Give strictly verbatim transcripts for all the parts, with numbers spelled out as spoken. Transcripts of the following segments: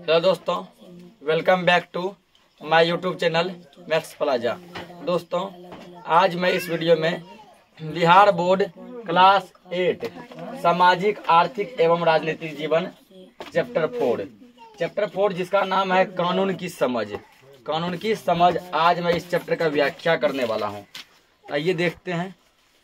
Hello दोस्तों, welcome back to my YouTube channel Max Plaza. दोस्तों, आज मैं इस वीडियो में बिहार बोर्ड क्लास एट सामाजिक आर्थिक एवं राजनीतिक जीवन चैप्टर फोर चैप्टर फोर जिसका नाम है कानून की समझ कानून की समझ आज मैं इस चैप्टर का व्याख्या करने वाला हूँ। आइए देखते हैं।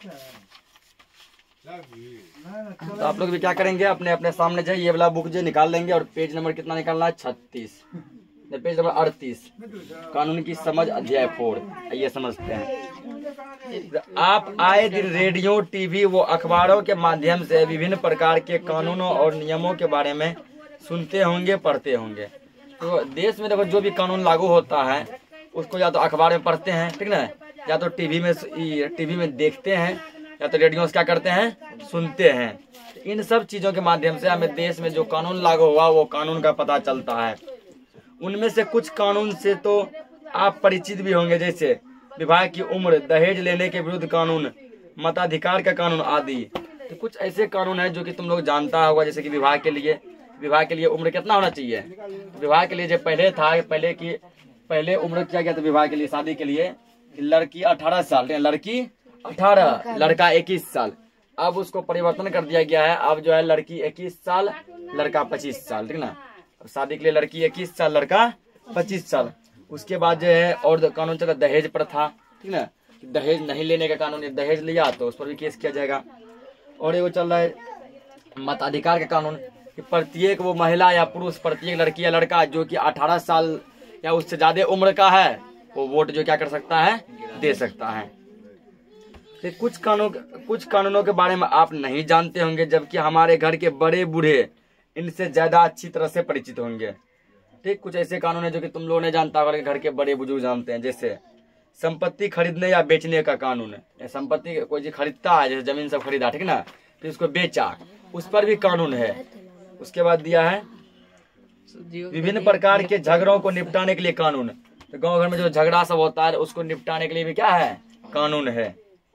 तो आप लोग भी क्या करेंगे, अपने अपने सामने जो ये वाला बुक जो निकाल लेंगे और पेज नंबर कितना निकालना है, छत्तीस, पेज नंबर अड़तीस, कानून की समझ अध्याय फोर। आइए समझते हैं। आप आए दिन रेडियो, टीवी व अखबारों के माध्यम से विभिन्न प्रकार के कानूनों और नियमों के बारे में सुनते होंगे, पढ़ते होंगे। तो देश में देखो जो भी कानून लागू होता है उसको या तो अखबार में पढ़ते हैं, ठीक ना, या तो टीवी में टीवी में देखते हैं, या तो रेडियो से क्या करते हैं, सुनते हैं। इन सब चीजों के माध्यम से हमें देश में जो कानून लागू हुआ वो कानून का पता चलता है। उनमें से कुछ कानून से तो आप परिचित भी होंगे, जैसे विवाह की उम्र, दहेज लेने के विरुद्ध कानून, मताधिकार का कानून आदि। तो कुछ ऐसे कानून है जो कि तुम लोग जानता होगा, जैसे कि विवाह के लिए विवाह के लिए उम्र कितना होना चाहिए। विवाह के लिए जो पहले था, पहले की पहले उम्र किया गया था विवाह के लिए, शादी के लिए लड़की अठारह साल, लड़की अठारह, लड़का इक्कीस साल। अब उसको परिवर्तन कर दिया गया है। अब जो है लड़की इक्कीस साल, लड़का पच्चीस साल, ठीक ना। शादी के लिए लड़की इक्कीस साल, लड़का पच्चीस साल। उसके बाद जो है और कानून चला दहेज प्रथा, ठीक ना। दहेज नहीं लेने का कानून, दहेज लिया तो उस पर भी केस किया जाएगा। और ये चल रहा है मताधिकार का कानून, कि प्रत्येक वो महिला या पुरुष, प्रत्येक लड़की या लड़का जो कि अठारह साल या उससे ज्यादा उम्र का है वो वोट जो क्या कर सकता है, दे सकता है। तो कुछ कानून कुछ कानूनों के बारे में आप नहीं जानते होंगे, जबकि हमारे घर के बड़े बूढ़े इनसे ज्यादा अच्छी तरह से परिचित होंगे। ठीक, कुछ ऐसे कानून है जो कि तुम लोगों ने जानता होगा, घर के बड़े बुजुर्ग जानते हैं। जैसे संपत्ति खरीदने या बेचने का कानून है। संपत्ति कोई जी खरीदता है, जैसे जमीन सब खरीदा, ठीक ना, फिर उसको बेचा, उस पर भी कानून है। उसके बाद दिया है विभिन्न प्रकार के झगड़ों को निपटाने के लिए कानून। तो गाँव घर में जो झगड़ा सब होता है उसको निपटाने के लिए भी क्या है, कानून है।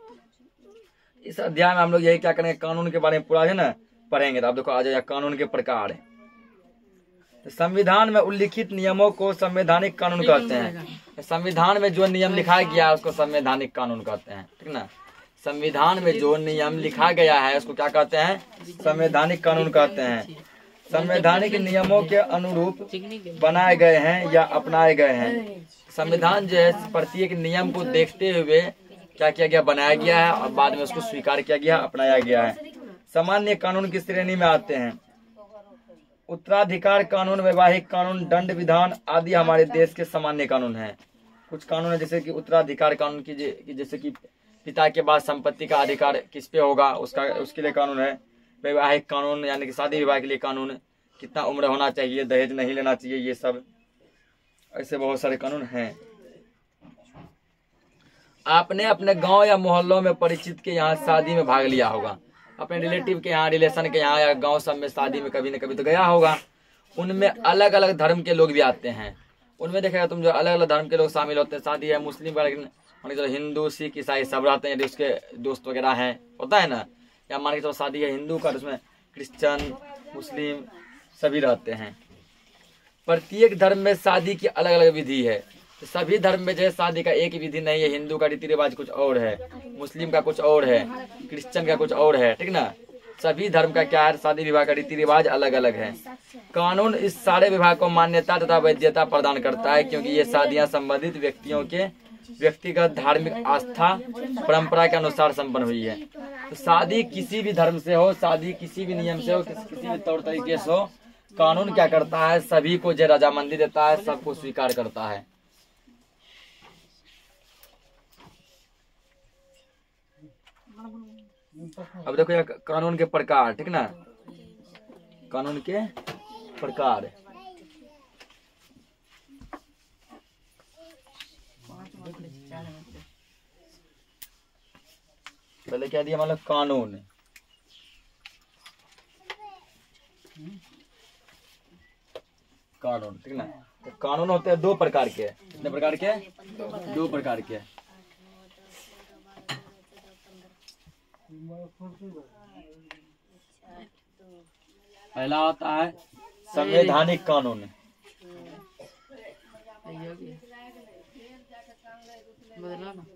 इस अध्याय में हम लोग यही क्या करेंगे, कानून के बारे में पूरा है ना पढ़ेंगे। तो आप देखो आ जाएगा कानून के प्रकार। तो संविधान में उल्लिखित नियमों को संवैधानिक कानून कहते हैं। संविधान में जो नियम लिखा गया है उसको संवैधानिक कानून कहते हैं, ठीक ना। संविधान में जो नियम लिखा गया है उसको क्या कहते हैं, संवैधानिक कानून कहते हैं। संवैधानिक नियमों के अनुरूप बनाए गए हैं या अपनाए गए हैं। संविधान जो है प्रत्येक नियम को देखते हुए क्या किया गया, बनाया गया है और बाद में उसको स्वीकार किया गया, अपनाया गया है। सामान्य कानून की श्रेणी में आते हैं उत्तराधिकार कानून, वैवाहिक कानून, दंड विधान आदि हमारे देश के सामान्य कानून हैं। कुछ कानून है जैसे कि उत्तराधिकार कानून की, जैसे कि पिता के बाद संपत्ति का अधिकार किस पे होगा, उसका उसके लिए कानून है। वैवाहिक कानून यानी कि शादी विवाह के लिए कानून, कितना उम्र होना चाहिए, दहेज नहीं लेना चाहिए, ये सब ऐसे बहुत सारे कानून हैं। आपने अपने गांव या मोहल्लों में परिचित के यहाँ शादी में भाग लिया होगा, अपने रिलेटिव के यहाँ, रिलेशन के यहाँ या गांव सब में शादी में कभी न कभी तो गया होगा। उनमें अलग अलग धर्म के लोग भी आते हैं। उनमें देखेगा तुम जो अलग अलग धर्म के लोग शामिल होते हैं। शादी है मुस्लिम का, लेकिन मान के चलो हिंदू, सिख, ईसाई सब रहते हैं, उसके दोस्त वगैरह हैं, होता है ना। या मान के चलो शादी है हिंदू का, उसमें क्रिश्चियन, मुस्लिम सभी रहते हैं। प्रत्येक धर्म में शादी की अलग अलग विधि है। तो सभी धर्म में जो है शादी का एक ही विधि नहीं है। हिंदू का रीति रिवाज कुछ और है, मुस्लिम का कुछ और है, क्रिश्चियन का कुछ और है, ठीक ना। सभी धर्म का क्या है, शादी विवाह का रीति रिवाज अलग अलग है। कानून इस सारे विवाह को मान्यता तथा वैधता प्रदान करता है, क्योंकि ये शादियां संबंधित व्यक्तियों के व्यक्तिगत धार्मिक आस्था परंपरा के अनुसार संपन्न हुई है। तो शादी किसी भी धर्म से हो, शादी किसी भी नियम से हो, किसी, किसी भी तौर तरीके से हो, कानून क्या करता है, सभी को जो रजामंदी देता है, सबको स्वीकार करता है। अब देखो ये कानून के प्रकार, ठीक ना, कानून के प्रकार। पहले क्या दिया, मतलब कानून। कानून, ठीक ना। तो कानून होते हैं दो प्रकार के। कितने प्रकार के, दो प्रकार के। पहला होता है संवैधानिक कानून, बदला ना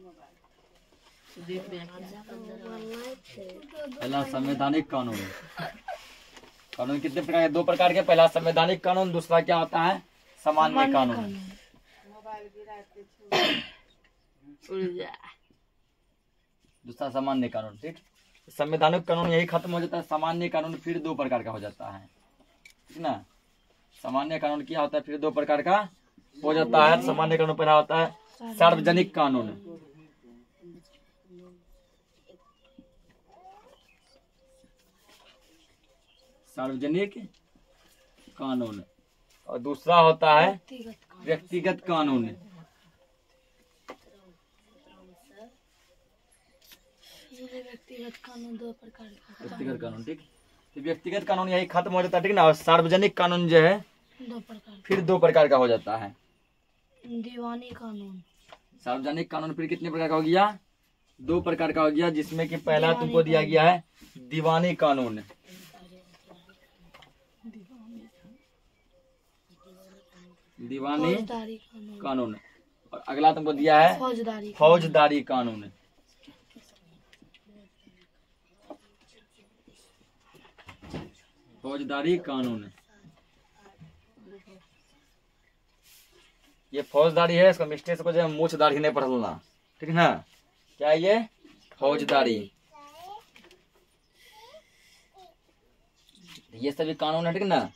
पहला संवैधानिक कानून। कानून कितने प्रकार के? दो प्रकार के। पहला संवैधानिक कानून, दूसरा क्या होता है? सामान्य कानून। दूसरा सामान्य कानून। ठीक, संवैधानिक कानून यही खत्म हो जाता है, सामान्य कानून फिर दो प्रकार का हो जाता है। ठीक ना, सामान्य कानून क्या होता है? फिर दो प्रकार का हो जाता है। सामान्य कानून पहला होता है सार्वजनिक कानून। सार्वजनिक कानून। और दूसरा होता है व्यक्तिगत कानून। व्यक्तिगत कानून दो प्रकार का। व्यक्तिगत कानून। ठीक, तो व्यक्तिगत कानून यही खत्म हो जाता है। ठीक ना, और सार्वजनिक कानून जो है दो प्रकार फिर दो प्रकार का हो जाता है। दीवानी कानून। सार्वजनिक कानून फिर कितने प्रकार का हो गया? दो प्रकार का हो गया, जिसमें कि पहला तुमको दिया गया है दीवानी कानून। दीवानी कानून, कानून। और अगला तुमको दिया है फौजदारी फौजदारी कानून। फौजदारी कानून, ये फौजदारी है। इसको मिस्टेक को जो है मूछदारी नहीं पढ़ना। ठीक है ना, क्या है ये? फौजदारी। ये सभी कानून है। ठीक ना,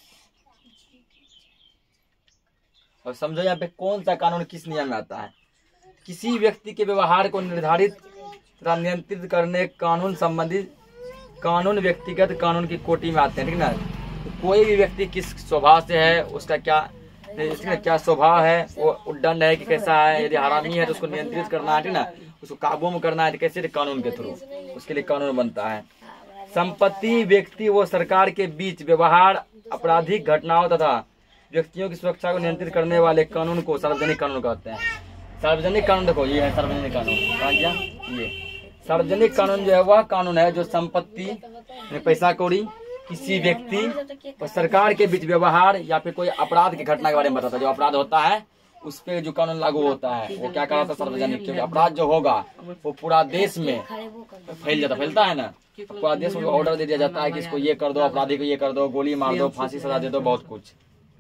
और समझो यहाँ पे कौन सा कानून किस नियम में आता है। किसी व्यक्ति के व्यवहार को निर्धारित तथा नियंत्रित करने कानून संबंधित कानून व्यक्तिगत कानून की कोटि में आते हैं। ठीक ना, तो कोई भी व्यक्ति किस स्वभाव से है, उसका क्या इसका क्या स्वभाव है, वो उद्दंड है कि कैसा है, यदि हरामी है तो उसको नियंत्रित करना है। ठीक ना, उसको काबू में करना है तो कैसे? कानून के थ्रू उसके लिए कानून बनता है। संपत्ति, व्यक्ति व सरकार के बीच व्यवहार, आपराधिक घटनाओं तथा व्यक्तियों की सुरक्षा को नियंत्रित करने वाले कानून को सार्वजनिक कानून कहते हैं। सार्वजनिक कानून देखो, ये है सार्वजनिक कानून। कहा गया ये सार्वजनिक कानून जो है वह कानून है जो संपत्ति, पैसा कौड़ी, किसी व्यक्ति और सरकार के बीच व्यवहार या फिर कोई अपराध की घटना के बारे में बताता है। जो अपराध होता है उस पे जो कानून लागू होता है वो क्या कहलाता है? सार्वजनिक। क्योंकि अपराध जो होगा वो पूरा देश में फैल जाता फैलता है ना, पूरा देश में ऑर्डर दे दिया जाता है कि इसको ये कर दो, अपराधी को ये कर दो, गोली मार दो, फांसी सजा दे दो, बहुत कुछ।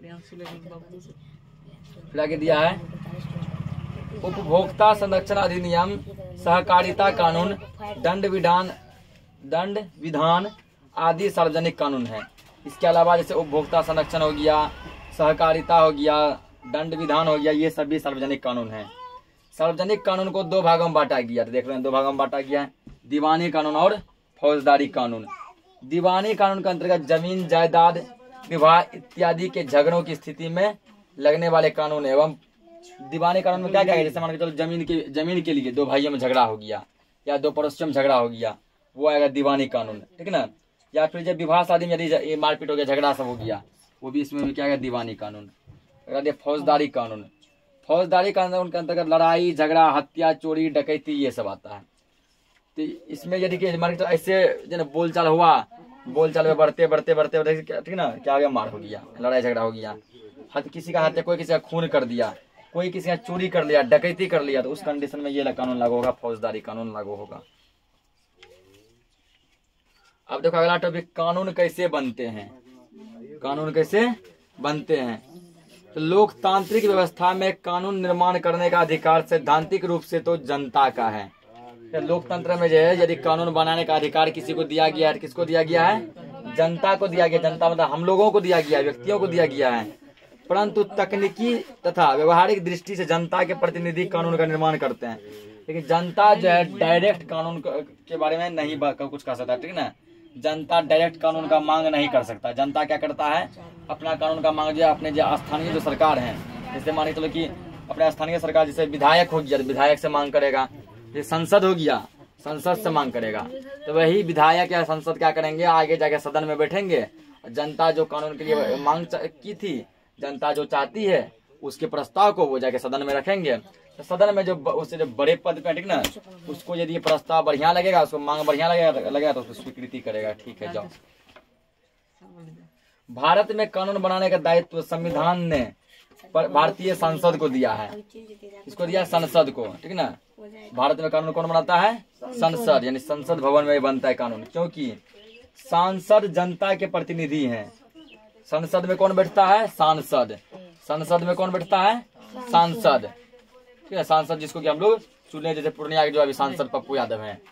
फिर आगे दिया है उपभोक्ता संरक्षण अधिनियम, सहकारिता कानून, दंड विधान दंड विधान आदि सार्वजनिक कानून है। इसके अलावा जैसे उपभोक्ता संरक्षण हो गया, सहकारिता हो गया, दंड विधान हो गया, ये सभी सार्वजनिक कानून है। सार्वजनिक कानून को दो भागों में बांटा गया, तो देख रहे हैं दो भागों में बांटा गया है, दीवानी कानून और फौजदारी कानून। दीवानी कानून के अंतर्गत जमीन जायदाद विवाह इत्यादि के झगड़ों की स्थिति में लगने वाले कानून एवं दीवानी कानून में क्या क्या है? जैसे मान के चलो जमीन के जमीन के लिए दो भाइयों में झगड़ा हो गया या दो पड़ोसियों में झगड़ा हो गया, वो आएगा दीवानी कानून। ठीक है ना, या फिर जब विवाह शादी में यदि मारपीट हो गया, झगड़ा सब हो गया, वो भी इसमें भी क्या है? दीवानी कानून। अगर फौजदारी कानून, फौजदारी कानून के अंतर्गत लड़ाई झगड़ा, हत्या, चोरी, डकैती ये सब आता है। तो इसमें यदि मान के ऐसे जो बोलचाल हुआ, बोलचाल में बढ़ते बढ़ते बढ़ते बढ़ते ठीक ना, क्या हो गया? मार हो गया, लड़ाई झगड़ा हो गया, हद किसी का हत्या, कोई किसी का खून कर दिया, कोई किसी का चोरी कर लिया, डकैती कर लिया, तो उस कंडीशन में ये कानून लागू होगा, फौजदारी कानून लागू होगा। अब देखो अगला टॉपिक, कानून कैसे बनते हैं। कानून कैसे बनते हैं? तो लोकतांत्रिक व्यवस्था में कानून निर्माण करने का अधिकार सैद्धांतिक रूप से तो जनता का है। लोकतंत्र में जो है यदि कानून बनाने का अधिकार किसी को दिया गया है, किसको दिया गया है? जनता को दिया गया। जनता मतलब हम लोगों को दिया गया है, व्यक्तियों को दिया गया है। परंतु तकनीकी तथा व्यवहारिक दृष्टि से जनता के प्रतिनिधि कानून का निर्माण करते हैं। लेकिन जनता जो है डायरेक्ट कानून के बारे में नहीं कुछ कह सकता। ठीक ना, जनता डायरेक्ट कानून का मांग नहीं कर सकता। जनता क्या करता है? अपना कानून का मांग जो है अपने जो स्थानीय जो सरकार है, जैसे मान के चलो कि अपने स्थानीय सरकार, जैसे विधायक हो गया विधायक से मांग करेगा, जैसे संसद हो गया संसद से मांग करेगा, तो वही विधायक या संसद क्या करेंगे? आगे जाके सदन में बैठेंगे, जनता जो कानून के लिए मांग की थी, जनता जो चाहती है उसके प्रस्ताव को वो जाके सदन में रखेंगे। तो सदन में जो उससे जो बड़े पद पे ठीक ना, उसको यदि प्रस्ताव बढ़िया लगेगा, उसको मांग बढ़िया लगेगा लगेगा तो उसको स्वीकृति करेगा। ठीक है, जाओ। भारत में कानून बनाने का दायित्व संविधान ने पर भारतीय संसद को दिया है। इसको दिया संसद को, ठीक ना। भारत में कानून कौन बनाता है? संसद, यानी संसद भवन में बनता है कानून, क्योंकि सांसद जनता के प्रतिनिधि हैं। संसद में कौन बैठता है? सांसद। संसद में कौन बैठता है? सांसद, ठीक है। सांसद जिसको कि हम लोग चुने, जैसे पूर्णिया के जो अभी सांसद पप्पू यादव हैं।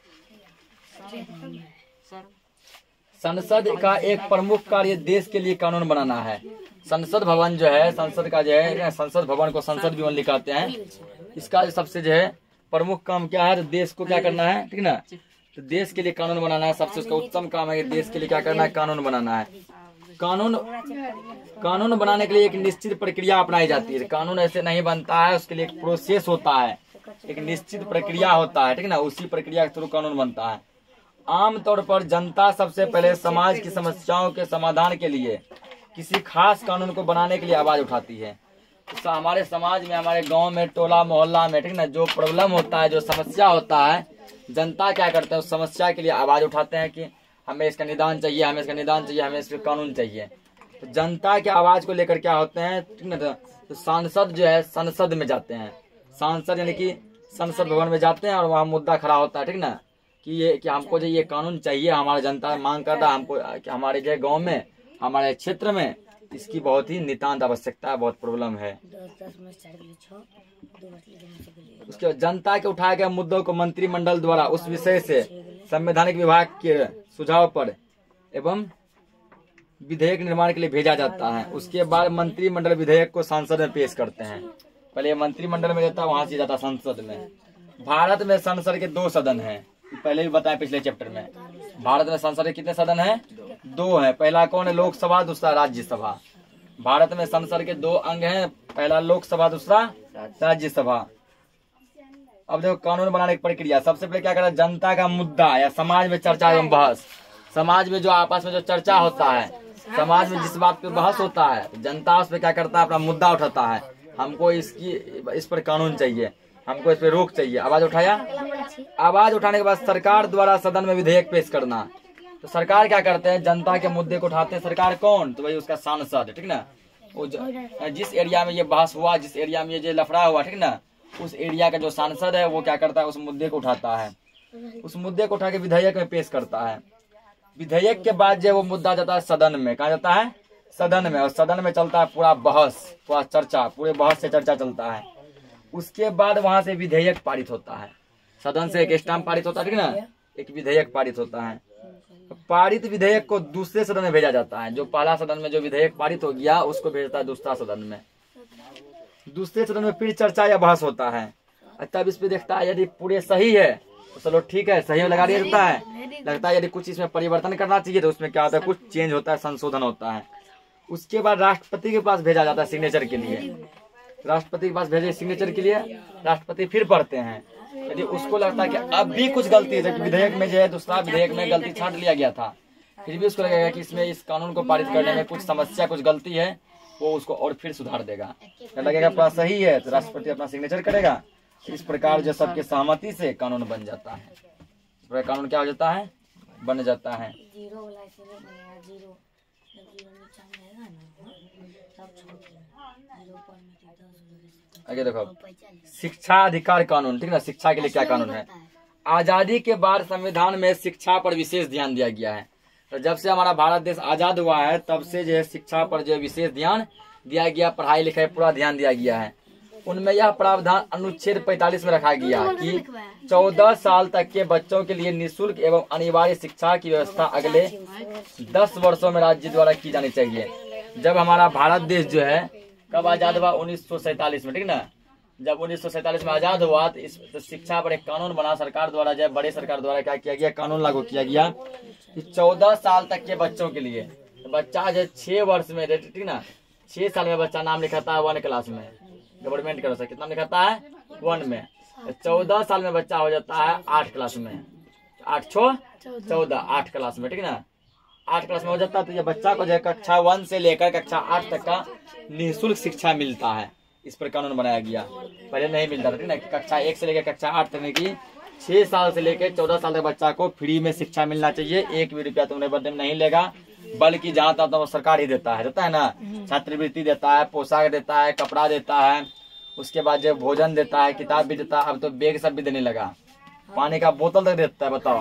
संसद का एक प्रमुख कार्य देश के लिए कानून बनाना है। संसद भवन जो है, संसद का जो है, संसद भवन को संसद भवन लिखाते हैं। इसका सबसे जो है प्रमुख काम क्या है? तो देश को क्या करना है, ठीक ना। तो देश के लिए कानून बनाना है, सबसे उसका उत्तम काम है कि देश के लिए क्या करना है? कानून बनाना है। कानून कानून बनाने के लिए एक निश्चित प्रक्रिया अपनाई जाती है। कानून ऐसे नहीं बनता है, उसके लिए एक प्रोसेस होता है, एक निश्चित प्रक्रिया होता है, ठीक ना। उसी प्रक्रिया के थ्रू कानून बनता है। आमतौर पर जनता सबसे पहले समाज की समस्याओं के समाधान के लिए किसी खास कानून को बनाने के लिए आवाज उठाती है। तो हमारे समाज में, हमारे गांव में, टोला मोहल्ला में, ठीक ना, जो प्रॉब्लम होता है, जो समस्या होता है, जनता क्या करते हैं? उस समस्या के लिए आवाज उठाते हैं कि हमें इसका निदान चाहिए, हमें इसका निदान चाहिए, हमें इस पर कानून चाहिए। तो जनता के आवाज को लेकर क्या होते हैं, ठीक ना। तो सांसद जो है संसद में जाते हैं। सांसद यानी कि संसद भवन में जाते हैं और वहाँ मुद्दा खड़ा होता है, ठीक ना, कि ये कि हमको जो ये कानून चाहिए, हमारा जनता मांग कर रहा है हमको, कि हमारे जो गांव में, हमारे क्षेत्र में इसकी बहुत ही नितांत आवश्यकता है, बहुत प्रॉब्लम है। उसके जनता के उठाए गए मुद्दों को मंत्रिमंडल द्वारा उस विषय से संवैधानिक विभाग के सुझाव पर एवं विधेयक निर्माण के लिए भेजा जाता है। उसके बाद मंत्रिमंडल विधेयक को संसद में पेश करते हैं। पहले मंत्रिमंडल में रहता है, वहां से जाता है संसद में। भारत में संसद के दो सदन हैं, पहले भी बताया पिछले चैप्टर में। भारत में संसद के कितने सदन हैं? दो हैं। पहला कौन है? लोकसभा, दूसरा राज्यसभा। भारत में संसद के दो अंग हैं, पहला लोकसभा, दूसरा राज्यसभा। अब देखो कानून बनाने की प्रक्रिया, सबसे पहले क्या करता है? जनता का मुद्दा या समाज में चर्चा एवं बहस। समाज में जो आपस में जो चर्चा होता है, समाज में जिस बात पे बहस होता है, जनता उस पर क्या करता है? अपना मुद्दा उठाता है। हमको इसकी इस पर कानून चाहिए, हमको इस पर रोक चाहिए। आवाज उठाया। आवाज उठाने के बाद सरकार द्वारा सदन में विधेयक पेश करना। तो सरकार क्या करते हैं? जनता के मुद्दे को उठाते हैं। सरकार कौन? तो भाई उसका सांसद, ठीक ना। वो जिस एरिया में ये बहस हुआ, जिस एरिया में ये जो लफड़ा हुआ, ठीक ना, उस एरिया का जो सांसद है वो क्या करता है? उस मुद्दे को उठाता है। उस मुद्दे को उठा के विधेयक में पेश करता है। विधेयक के बाद जो वो मुद्दा जाता है सदन में। कहा जाता है? सदन में। और सदन में चलता है पूरा बहस, पूरा चर्चा, पूरे बहस से चर्चा चलता है। उसके बाद वहां से विधेयक पारित होता है। सदन से एक स्टाम्प पारित होता है, ठीक ना, एक विधेयक पारित होता है। पारित विधेयक को दूसरे सदन में भेजा जाता है। जो पहला सदन में जो विधेयक पारित हो गया उसको भेजता है दूसरा सदन में। दूसरे सदन में फिर चर्चा या बहस होता है। तब इस पे देखता है, यदि पूरे सही है तो चलो ठीक है, सही लगा दिया जाता है। लगता है यदि कुछ इसमें परिवर्तन करना चाहिए तो उसमें क्या होता है? कुछ चेंज होता है, संशोधन होता है। उसके बाद राष्ट्रपति के पास भेजा जाता है सिग्नेचर के लिए। राष्ट्रपति के पास भेजे सिग्नेचर के लिए, राष्ट्रपति फिर पढ़ते हैं। यदि उसको लगता है कि अब भी कुछ गलती है, जबकि विधेयक में जो है दूसरा विधेयक में गलती छांट लिया गया था, फिर भी उसको लगेगा कि इसमें इस कानून को पारित करने में कुछ समस्या, कुछ गलती है, वो उसको और फिर सुधार देगा। लगेगा पूरा सही है तो राष्ट्रपति अपना सिग्नेचर करेगा। इस प्रकार जो सबके सहमति से कानून बन जाता है। इस प्रकार कानून क्या हो जाता है? बन जाता है। आगे देखो, शिक्षा अधिकार कानून, ठीक ना। शिक्षा के लिए क्या कानून है? आजादी के बाद संविधान में शिक्षा पर विशेष ध्यान दिया गया है। तो जब से हमारा भारत देश आजाद हुआ है तब से जो है शिक्षा पर जो विशेष ध्यान दिया गया, पढ़ाई लिखाई पूरा ध्यान दिया गया है। उनमें यह प्रावधान अनुच्छेद पैंतालीस में रखा गया कि चौदह साल तक के बच्चों के लिए निःशुल्क एवं अनिवार्य शिक्षा की व्यवस्था अगले दस वर्षों में राज्य द्वारा की जानी चाहिए। जब हमारा भारत देश जो है कब आजाद हुआ? उन्नीस सौ सैतालीस में, ठीक ना। जब उन्नीस सौ सैतालीस में आजाद हुआ तो इस तो शिक्षा पर एक कानून बना, सरकार द्वारा, जब बड़े सरकार द्वारा क्या किया गया? कानून लागू किया गया कि चौदह साल तक के बच्चों के लिए, तो बच्चा जो छह वर्ष में, ठीक ना, छह साल में बच्चा नाम लिखाता है वन क्लास में, गवर्नमेंट का कितना लिखाता है? वन में। चौदह साल में बच्चा हो जाता है आठ क्लास में, आठ छो चौदह, आठ क्लास में, ठीक ना। आठ क्लास में हो जाता है तो ये बच्चा को जो है कक्षा वन से लेकर कक्षा आठ तक का निःशुल्क शिक्षा मिलता है। इस पर कानून बनाया गया। पहले नहीं मिलता था, ठीक ना। कक्षा एक से लेकर कक्षा आठ तक की छह साल से लेकर चौदह साल तक बच्चा को फ्री में शिक्षा मिलना चाहिए। एक भी रुपया तुमने बदले में नहीं लेगा। बल्कि जहाँ तक तो सरकार ही देता है, देता है ना, छात्रवृत्ति देता है, पोशाक देता है, कपड़ा देता है, उसके बाद जो भोजन देता है, किताब भी देता है, अब तो बैग सब भी देने लगा, पानी का बोतल तक देता है, बताओ।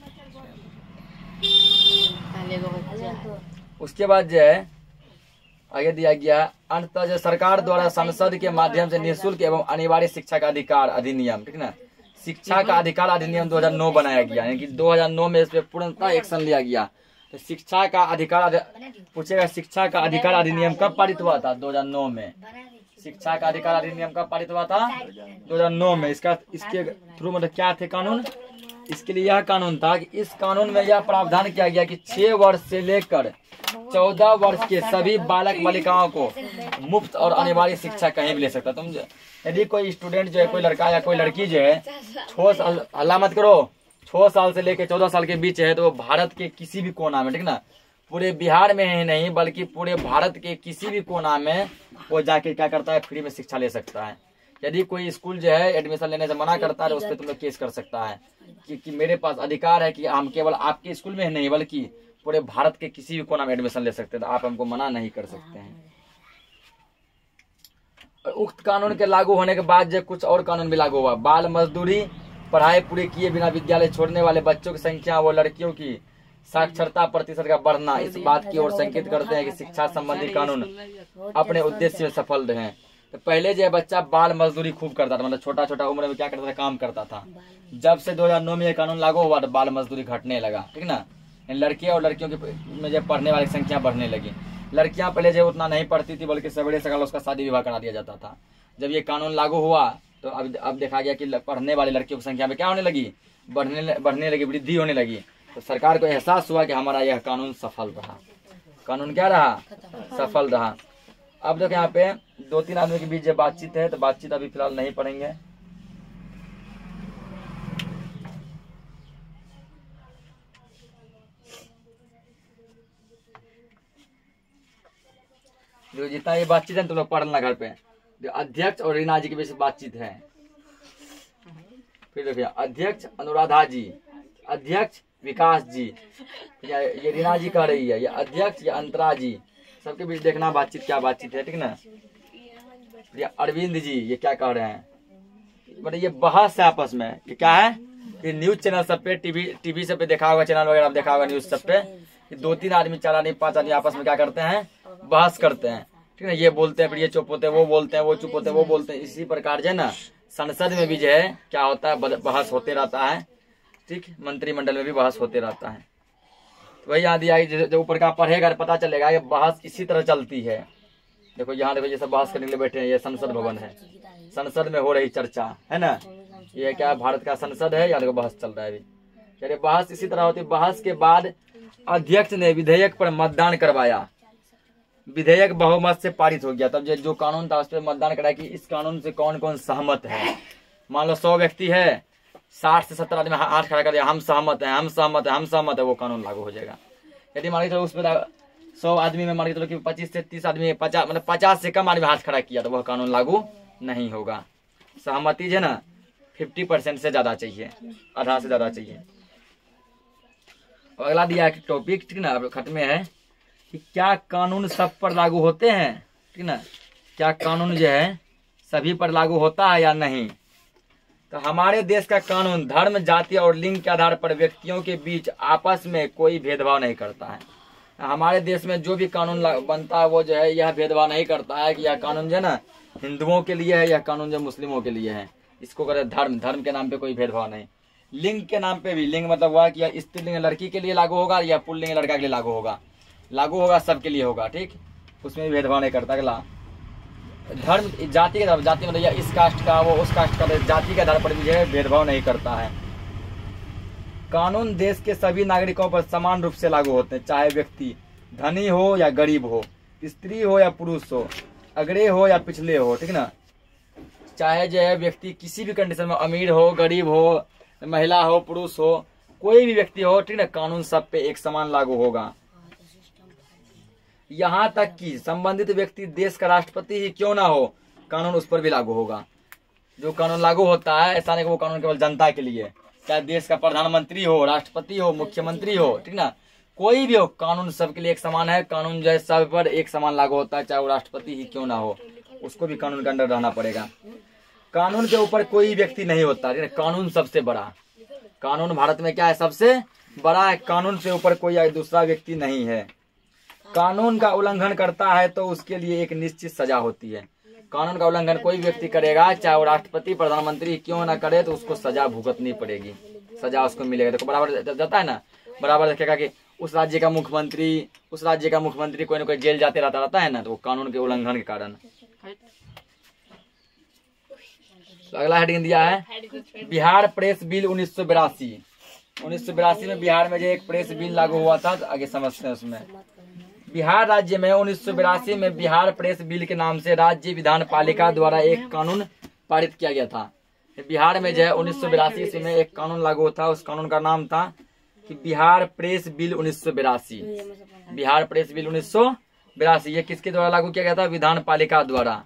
उसके बाद जो है आगे दिया गया अंततः जो सरकार द्वारा संसद के माध्यम से निःशुल्क एवं अनिवार्य शिक्षा का अधिकार अधिनियम, ठीक ना, शिक्षा का अधिकार अधिनियम दो हज़ार नौ बनाया गया, यानी कि दो हज़ार नौ में इस पे पूर्णतः एक्शन लिया गया। तो शिक्षा का अधिकार पूछेगा, शिक्षा का अधिकार अधिनियम कब पारित हुआ था? दो हज़ार नौ में। शिक्षा का अधिकार अधिनियम कब पारित हुआ था? दो हज़ार नौ में। इसका इसके थ्रू मतलब क्या थे कानून? इसके लिए यह कानून था कि इस कानून में यह प्रावधान किया गया कि छह वर्ष से लेकर चौदह वर्ष के सभी बालक बालिकाओं को मुफ्त और अनिवार्य शिक्षा कहीं भी ले सकता। तुम यदि कोई स्टूडेंट जो है, कोई लड़का या कोई लड़की जो है, छह साल, हल्ला मत करो, छह साल से लेकर चौदह साल के बीच है, तो वो भारत के किसी भी कोना में, ठीक ना, पूरे बिहार में ही नहीं बल्कि पूरे भारत के किसी भी कोना में वो जाके क्या करता है, फ्री में शिक्षा ले सकता है। यदि कोई स्कूल जो है एडमिशन लेने से मना करता है तो उस पर तुम लोग केस कर सकता है कि, कि मेरे पास अधिकार है कि हम केवल आपके स्कूल में ही नहीं बल्कि पूरे भारत के किसी भी कोना में एडमिशन ले सकते हैं, तो आप हमको मना नहीं कर सकते हैं। उक्त कानून के लागू होने के बाद जो कुछ और कानून भी लागू हुआ। बाल मजदूरी, पढ़ाई पूरी किए बिना विद्यालय छोड़ने वाले बच्चों की संख्या व लड़कियों की साक्षरता प्रतिशत का बढ़ना इस बात की ओर संकेत करते हैं कि शिक्षा संबंधी कानून अपने उद्देश्य में सफल रहे। तो पहले जो बच्चा बाल मजदूरी खूब करता था, मतलब छोटा छोटा उम्र में क्या करता था, काम करता था। जब से दो हज़ार नौ में ये कानून लागू हुआ तो बाल मजदूरी घटने लगा, ठीक ना, लड़के और लड़कियों की में जो पढ़ने वाली संख्या बढ़ने लगी। लड़कियां पहले जो उतना नहीं पढ़ती थी बल्कि सवेरे सकाल उसका शादी विवाह करा दिया जाता था। जब ये कानून लागू हुआ तो अब अब देखा गया कि पढ़ने वाली लड़कियों की संख्या में क्या होने लगी, बढ़ने बढ़ने लगी, वृद्धि होने लगी। तो सरकार को एहसास हुआ कि हमारा यह कानून सफल रहा। कानून क्या रहा? सफल रहा। अब देखो यहाँ पे दो तीन आदमी के बीच जो बातचीत है, तो बातचीत अभी फिलहाल नहीं पढ़ेंगे। जो जितना ये बातचीत है तुम लोग पढ़ना घर पे। अध्यक्ष और रीना जी के बीच बातचीत है। फिर देखिए अध्यक्ष अनुराधा जी, अध्यक्ष विकास जी, ये रीना जी कह रही है, ये अध्यक्ष, ये अंतरा जी, सबके बीच देखना बातचीत क्या बातचीत है, ठीक ना। ये अरविंद जी ये क्या कह रहे हैं, मतलब ये बहस है आपस में। ये क्या है? ये न्यूज चैनल सब पे, टीवी टीवी सब पे देखा होगा, चैनल वगैरह आप देखा होगा न्यूज सब पे, दो तीन आदमी, चार आदमी, पांच आदमी आपस में क्या करते हैं, बहस करते हैं, ठीक है। ये बोलते हैं फिर ये चुप होते हैं, वो बोलते हैं, वो चुप होते हैं, वो बोलते हैं। इसी प्रकार जो है ना संसद में भी जो है क्या होता है, बहस होते रहता है, ठीक। मंत्रिमंडल में भी बहस होते रहता है। तो वही याद दिया जो ऊपर का पढ़ेगा पता चलेगा ये बहस इसी तरह चलती है। देखो यहाँ देखो ये सब बहस करने के लिए बैठे हैं, ये संसद भवन है, संसद में हो रही चर्चा है ना। ये क्या भारत का संसद है, यहाँ देखो बहस चल रहा है अभी। चलिए बहस इसी तरह होती है। बहस के बाद अध्यक्ष ने विधेयक पर मतदान करवाया, विधेयक बहुमत से पारित हो गया। तब जो कानून था उस पर मतदान कराया कि इस कानून से कौन कौन सहमत है। मान लो सौ व्यक्ति है, साठ से सत्तर आदमी हाथ खड़ा कर दिया, हम सहमत हैं, हम सहमत हैं, हम सहमत है, वो कानून लागू हो जाएगा। यदि मान के चलो उसमें सौ आदमी में मान के चलो कि पच्चीस से तीस आदमी, पचास मतलब पचास से कम आदमी हाथ खड़ा किया तो वह कानून लागू नहीं होगा। सहमति जो है ना फिफ्टी परसेंट से ज्यादा चाहिए, आधा से ज्यादा चाहिए। अगला दिया है टॉपिक, ठीक ना, खत्म है कि क्या कानून सब पर लागू होते हैं, ठीक ना, क्या कानून जो है सभी पर लागू होता है या नहीं। तो हमारे देश का कानून धर्म, जाति और लिंग के आधार पर व्यक्तियों के बीच आपस में कोई भेदभाव नहीं करता है। हमारे देश में जो भी कानून बनता है वो जो है यह भेदभाव नहीं करता है कि यह कानून जो है ना हिंदुओं के लिए है, यह कानून जो मुस्लिमों के लिए है। इसको कहते धर्म, धर्म के नाम पे कोई भेदभाव नहीं। लिंग के नाम पे भी, लिंग मतलब हुआ कि यह स्त्रीलिंग लड़की के लिए लागू होगा या पुल्लिंग लड़का के लिए लागू होगा, लागू होगा सबके लिए होगा, ठीक, उसमें भी भेदभाव नहीं करता। अगला धर्म, जाति के आधार, जाति मतलब या इस कास्ट का वो उस कास्ट का, जाति के आधार पर भी जो है भेदभाव नहीं करता है। कानून देश के सभी नागरिकों पर समान रूप से लागू होते हैं, चाहे व्यक्ति धनी हो या गरीब हो, स्त्री हो या पुरुष हो, अगड़े हो या पिछले हो, ठीक ना। चाहे जो है व्यक्ति किसी भी कंडीशन में अमीर हो, गरीब हो, महिला हो, पुरुष हो, कोई भी व्यक्ति हो, ठीक ना, कानून सब पे एक समान लागू होगा। यहाँ तक कि संबंधित व्यक्ति देश का राष्ट्रपति ही क्यों ना हो, कानून उस पर भी लागू होगा। जो कानून लागू होता है ऐसा नहीं कि वो कानून केवल जनता के लिए, चाहे देश का प्रधानमंत्री हो, राष्ट्रपति हो, मुख्यमंत्री हो, ठीक ना, कोई भी हो, कानून सबके लिए एक समान है। कानून जो है सब पर एक समान लागू होता है, चाहे वो राष्ट्रपति ही क्यों ना हो, उसको भी कानून के अंडर रहना पड़ेगा। कानून के ऊपर कोई व्यक्ति नहीं होता, कानून सबसे बड़ा। कानून भारत में क्या है, सबसे बड़ा है। कानून से ऊपर कोई दूसरा व्यक्ति नहीं है। कानून का उल्लंघन करता है तो उसके लिए एक निश्चित सजा होती है। कानून का उल्लंघन कोई व्यक्ति करेगा, चाहे वो राष्ट्रपति प्रधानमंत्री क्यों ना करे, तो उसको सजा भुगतनी पड़ेगी, सजा उसको मिलेगा। देखो बराबर जाता है ना, बराबर देखेगा कि उस राज्य का मुख्यमंत्री उस राज्य का मुख्यमंत्री कोई ना कोई जेल जाते रहता रहता है ना, तो वो कानून के उल्लंघन के कारण। तो अगला हेडिंग दिया है बिहार प्रेस बिल उन्नीस सौ बिरासी। उन्नीस सौ बिरासी में बिहार में जो एक प्रेस बिल लागू हुआ था, तो आगे समझते हैं उसमें। बिहार राज्य में उन्नीस सौ बिरासी में बिहार प्रेस बिल के नाम से राज्य विधान पालिका द्वारा एक कानून पारित किया गया था। बिहार में जो है उन्नीस सौ बिरासी ईस्वी में एक कानून लागू था, उस कानून का नाम था कि बिहार प्रेस बिल उन्नीस सौ बिरासी। बिहार प्रेस बिल उन्नीस सौ बिरासी ये किसके द्वारा लागू किया गया था, विधान पालिका द्वारा।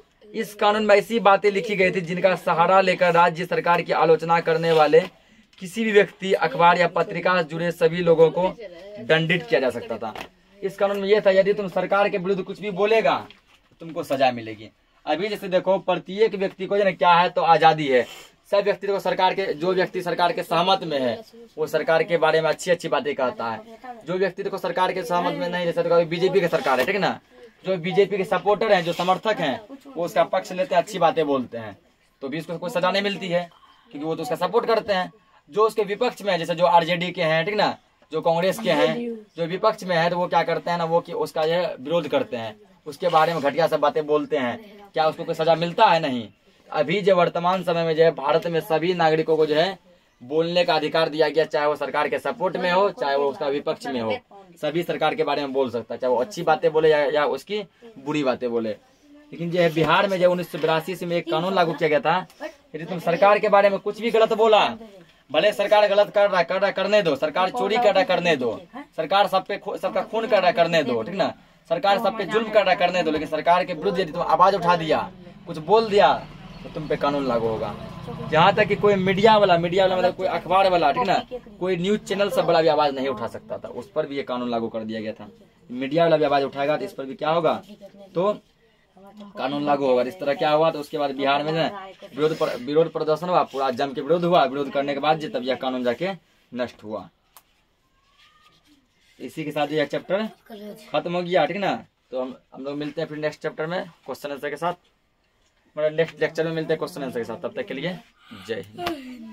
इस कानून में ऐसी बातें लिखी गई थी जिनका सहारा लेकर राज्य सरकार की आलोचना करने वाले किसी भी व्यक्ति, अखबार या पत्रिका से जुड़े सभी लोगों को दंडित किया जा सकता था। इस कानून में यह था, यदि तुम सरकार के विरुद्ध कुछ भी बोलेगा तो तुमको सजा मिलेगी। अभी जैसे देखो, प्रत्येक व्यक्ति को जो क्या है, तो आजादी है। सब व्यक्ति को सरकार के जो व्यक्ति सरकार के सहमत में है वो सरकार के बारे में अच्छी अच्छी बातें कहता है। जो व्यक्ति को सरकार के सहमत में नहीं, जैसे बीजेपी की सरकार है, ठीक है ना, जो बीजेपी के सपोर्टर हैं, जो समर्थक हैं, वो उसका पक्ष लेते हैं, अच्छी बातें बोलते हैं, तो भी उसको कोई सजा नहीं मिलती है, क्योंकि वो तो उसका सपोर्ट करते हैं। जो उसके विपक्ष में है, जैसे जो आरजेडी के हैं, ठीक ना, जो कांग्रेस के हैं, जो विपक्ष में है, तो वो क्या करते हैं ना, वो कि उसका जो है विरोध करते हैं, उसके बारे में घटिया सब बातें बोलते हैं। क्या उसको कोई सजा मिलता है? नहीं। अभी जो वर्तमान समय में जो है भारत में सभी नागरिकों को जो है बोलने का अधिकार दिया गया, चाहे वो सरकार के सपोर्ट में हो, चाहे वो उसका विपक्ष में हो, सभी सरकार के बारे में बोल सकता है, चाहे वो अच्छी बातें बोले या, या उसकी बुरी बातें बोले। लेकिन जो है बिहार में जो उन्नीस सौ बिरासी से में एक कानून लागू किया गया था, यदि तुम सरकार के बारे में कुछ भी गलत बोला, भले सरकार गलत कर रहा कर रहा करने दो, सरकार चोरी कर रहा करने दो, सरकार सब पे सबका खून कर रहा करने दो, ठीक ना, सरकार सब पे जुल्म कर रहा करने दो, लेकिन सरकार के विरुद्ध यदि तुम आवाज उठा दिया, कुछ बोल दिया, तो तुम पे कानून लागू होगा। जहाँ तक कि कोई मीडिया वाला मीडिया वाला मतलब कोई अखबार वाला, ठीक ना, कोई न्यूज चैनल सब वाला भी आवाज नहीं उठा सकता था, उस पर भी ये कानून लागू कर दिया गया था। मीडिया वाला भी आवाज उठाएगा तो इस पर भी क्या होगा, तो कानून लागू होगा। इस तरह क्या हुआ, तो उसके बाद बिहार में विरोध पर, विरोध प्रदर्शन हुआ, पूरा जम के विरोध हुआ। विरोध करने के बाद तब यह कानून जाके नष्ट हुआ। इसी के साथ यह चैप्टर खत्म हो गया, ठीक ना। तो हम हम लोग मिलते हैं फिर नेक्स्ट चैप्टर में क्वेश्चन आंसर के साथ, मतलब नेक्स्ट लेक्चर में मिलते हैं क्वेश्चन आंसर के साथ। तब तक के लिए जय हिंद।